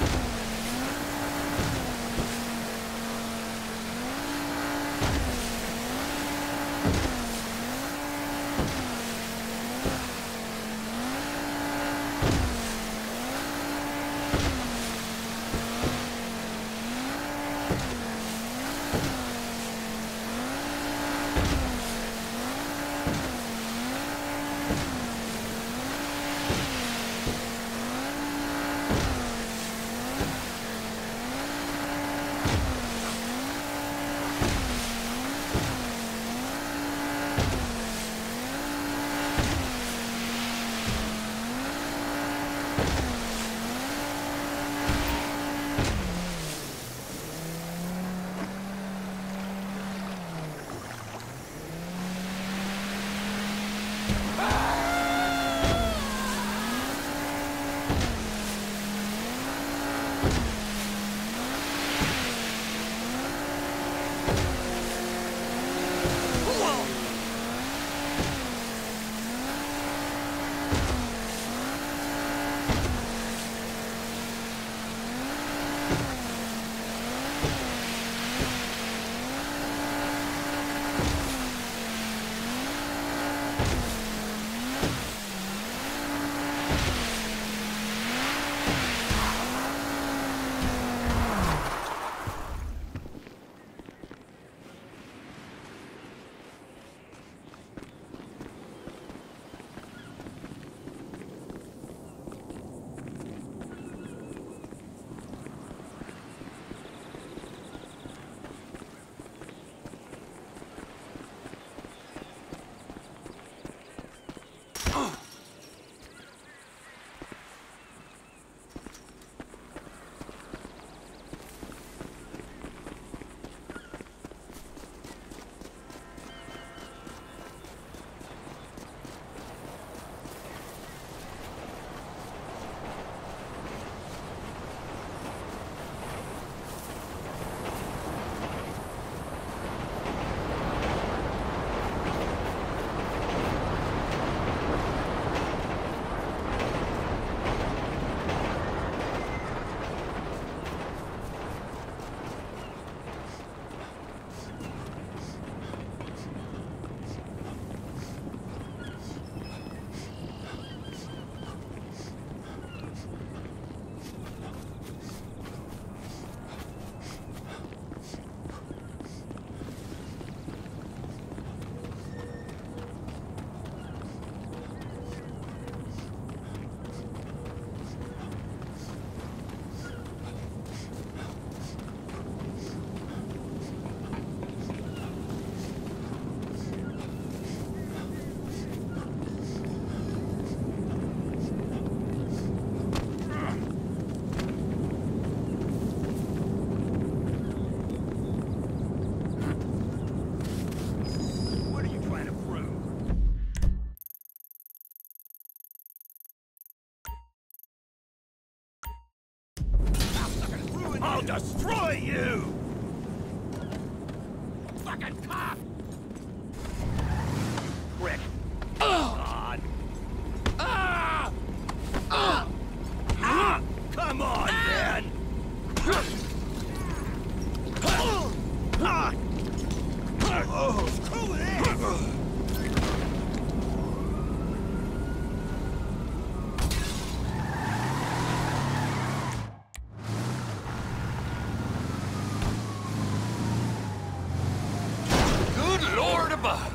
I'll destroy you! Fucking cop! Prick. God. Come on, man! Oh, screw it! Lord above!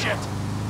shit!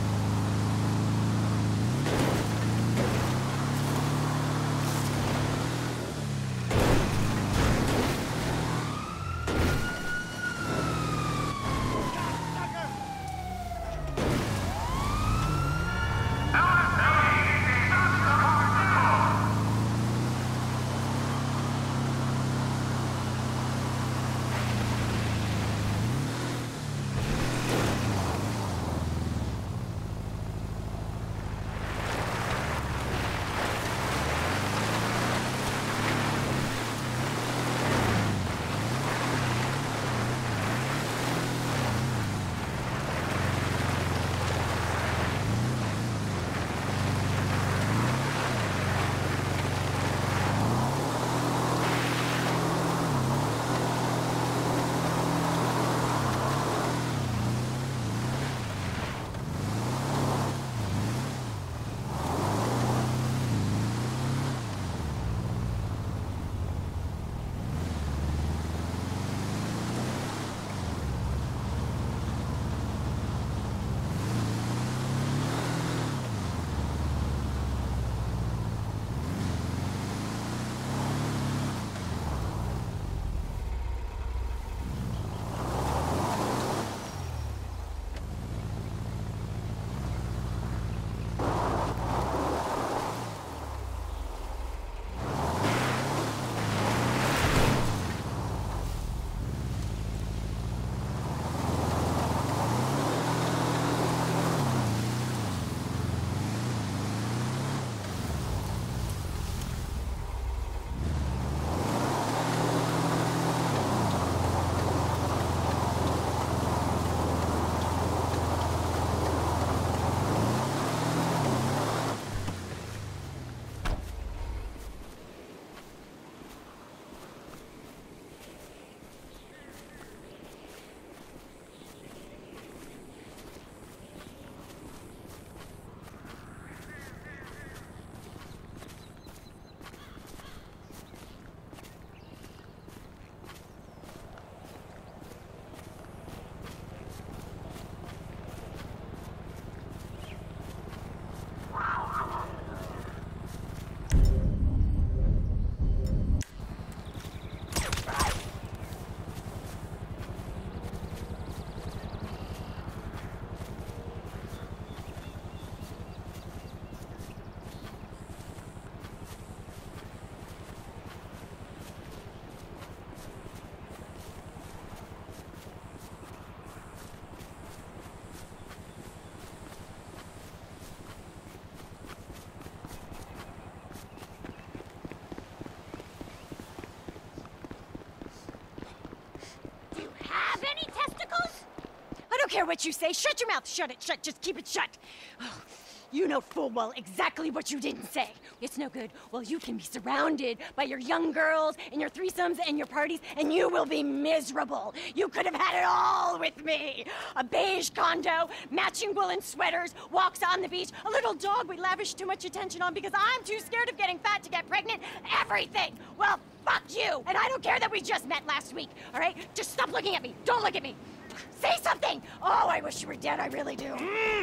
don't care what you say. Shut your mouth. Shut it. Shut. Just keep it shut. Oh, you know full well exactly what you didn't say. It's no good. Well, you can be surrounded by your young girls and your threesomes and your parties, and you will be miserable. You could have had it all with me. A beige condo, matching woolen sweaters, walks on the beach, a little dog we lavish too much attention on because I'm too scared of getting fat to get pregnant. Everything. Well, fuck you. And I don't care that we just met last week, all right? Just stop looking at me. Don't look at me. Say something. Oh, I wish you were dead. I really do.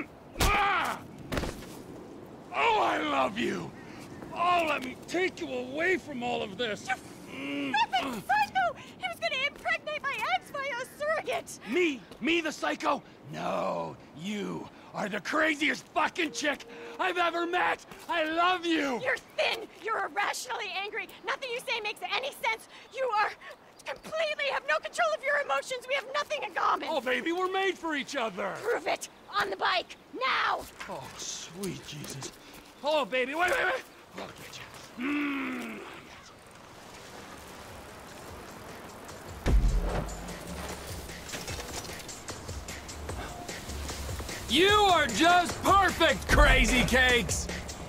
Oh, I love you! Oh, let me take you away from all of this! You fucking psycho! He was gonna impregnate my ex by a surrogate! Me? Me the psycho? No, you are the craziest fucking chick I've ever met! I love you! You're thin! You're irrationally angry! Nothing you say makes any sense! You are completely have no control of your emotions! We have nothing in common! Oh, baby, we're made for each other! Prove it! On the bike! Now! Oh, sweet Jesus. Oh, baby, wait! I'll get you. You are just perfect, Crazy Cakes!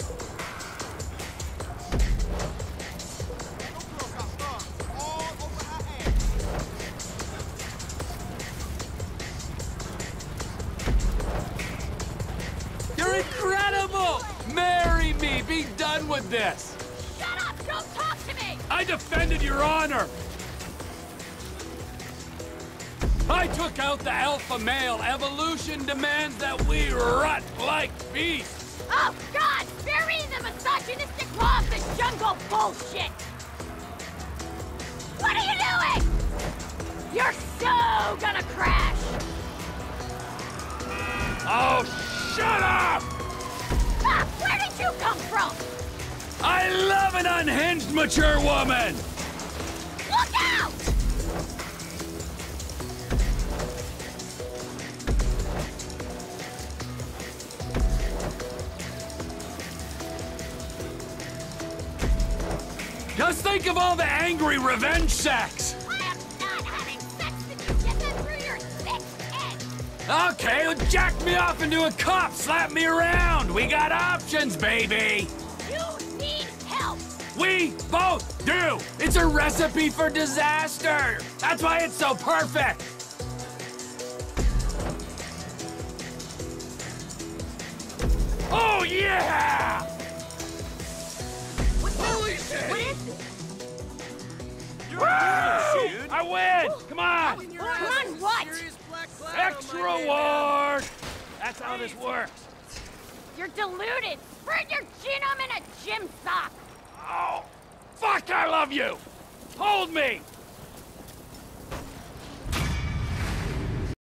You're incredible! Marry me! Be done with this! Shut up! Don't talk to me! I defended your honor! I took out the alpha male. Evolution demands that we rut like beasts. Oh, God! Bury the misogynistic law of the jungle bullshit! What are you doing? You're so gonna crash! Oh, shut up! Ah, where did you come from? I love an unhinged, mature woman! Look out! Just think of all the angry revenge sex! I am not having sex with you! Get that through your thick head! Okay, well, jack me off into a cup, slap me around! We got options, baby! You need help! We both do! It's a recipe for disaster! That's why it's so perfect! Oh, yeah! Holy shit! What is this? Woo! I win! Come on! Come on, what? Extra reward! That's how this works. You're deluded! Spread your genome in a gym sock! Oh, fuck, I love you! Hold me!